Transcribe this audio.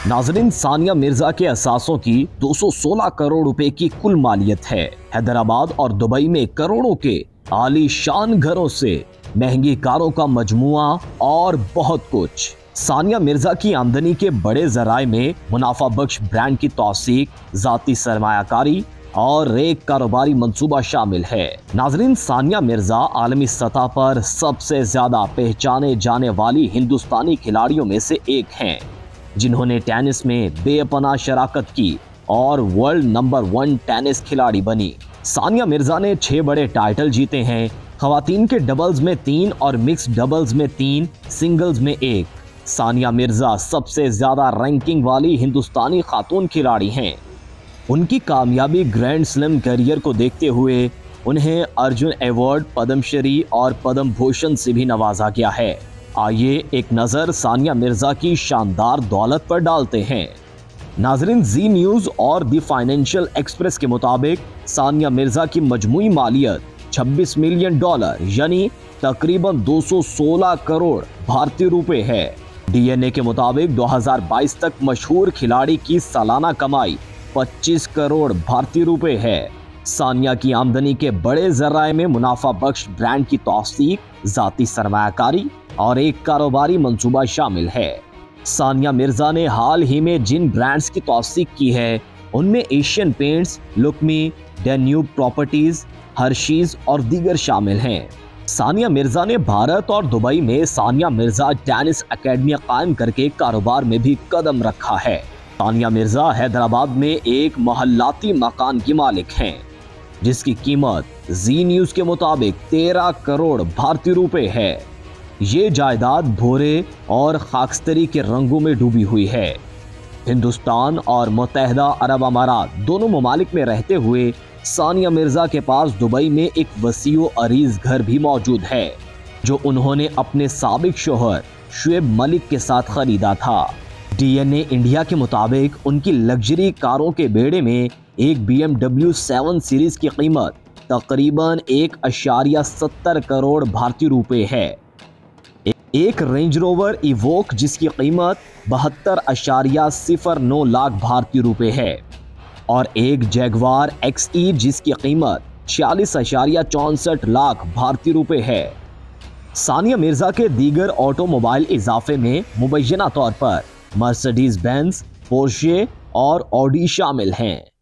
नाजरीन, सानिया मिर्जा के असासों की 216 करोड़ रुपए की कुल मालियत है। हैदराबाद और दुबई में करोड़ों के आलीशान घरों से महंगी कारों का मजमुआ और बहुत कुछ। सानिया मिर्जा की आमदनी के बड़े जराए में मुनाफा बख्श ब्रांड की तौसीक, जाती सरमायाकारी और एक कारोबारी मंसूबा शामिल है। नाजरीन, सानिया मिर्जा आलमी सतह पर सबसे ज्यादा पहचाने जाने वाली हिंदुस्तानी खिलाड़ियों में से एक हैं, जिन्होंने टेनिस में बेपनाह शराकत की और वर्ल्ड नंबर 1 टेनिस खिलाड़ी बनी। सानिया मिर्जा ने 6 बड़े टाइटल जीते हैं। खवातीन के डबल्स में 3 और मिक्स डबल्स में 3, सिंगल्स में 1। सानिया मिर्जा सबसे ज्यादा रैंकिंग वाली हिंदुस्तानी खातून खिलाड़ी हैं। उनकी कामयाबी ग्रैंड स्लैम करियर को देखते हुए उन्हें अर्जुन अवार्ड, पद्मश्री और पद्म भूषण से भी नवाजा गया है। आइए एक नजर सानिया मिर्जा की शानदार दौलत पर डालते हैं। नाजरीन, जी न्यूज और द फाइनेंशियल एक्सप्रेस के मुताबिक सानिया मिर्जा की मजमुई मालियत $26 मिलियन यानी तकरीबन 216 करोड़ भारतीय रुपए है। डीएनए के मुताबिक 2022 तक मशहूर खिलाड़ी की सालाना कमाई 25 करोड़ भारतीय रुपए है। सानिया की आमदनी के बड़े जराए में मुनाफा बख्श ब्रांड की तौसीक, जाती सरमायाकारी और एक कारोबारी मंसूबा शामिल है। सानिया मिर्जा ने हाल ही में जिन ब्रांड्स की तौसीक की है उनमें एशियन पेंट्स, लुक्मी, डेन्यूब प्रॉपर्टीज, हर्शीज और दीगर शामिल हैं। सानिया मिर्जा ने भारत और दुबई में सानिया मिर्जा टेनिस एकेडमी कायम करके कारोबार में भी कदम रखा है। सानिया मिर्जा हैदराबाद में एक मोहल्लाती मकान की मालिक हैं, जिसकी कीमत जी न्यूज के मुताबिक 13 करोड़ भारतीय रुपए है। ये जायदाद भूरे और खाकस्तरी के रंगों में डूबी हुई है। हिंदुस्तान और मुत्तहदा अरब अमारात दोनों ममालिक में रहते हुए सानिया मिर्जा के पास दुबई में एक वसीओ अरीज घर भी मौजूद है, जो उन्होंने अपने साबिक शोहर शुएब मलिक के साथ खरीदा था। डीएनए इंडिया के मुताबिक उनकी लग्जरी कारों के बेड़े में एक BMW 7 सीरीज की कीमत तकरीबन 1.70 करोड़ भारतीय रुपए है। एक रेंज रोवर इवोक जिसकी कीमत 72.09 लाख भारतीय रुपए है और एक जैगवार XE जिसकी कीमत 46.64 लाख भारतीय रुपए है। सानिया मिर्जा के दीगर ऑटोमोबाइल इजाफे में मुबैना तौर पर मर्सिडीज बेंज, पोर्शे और ऑडी शामिल हैं।